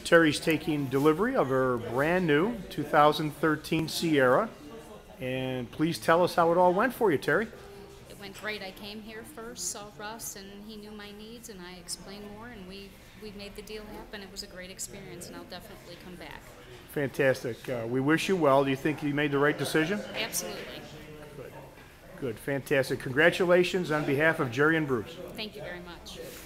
Terry's taking delivery of her brand new 2013 Sierra. And please tell us how it all went for you, Terry. It went great. I came here first, saw Russ, and he knew my needs, and I explained more, and we made the deal happen. It was a great experience, and I'll definitely come back. Fantastic. We wish you well. Do you think you made the right decision? Absolutely. Good. Good. Fantastic. Congratulations on behalf of Jerry and Bruce. Thank you very much.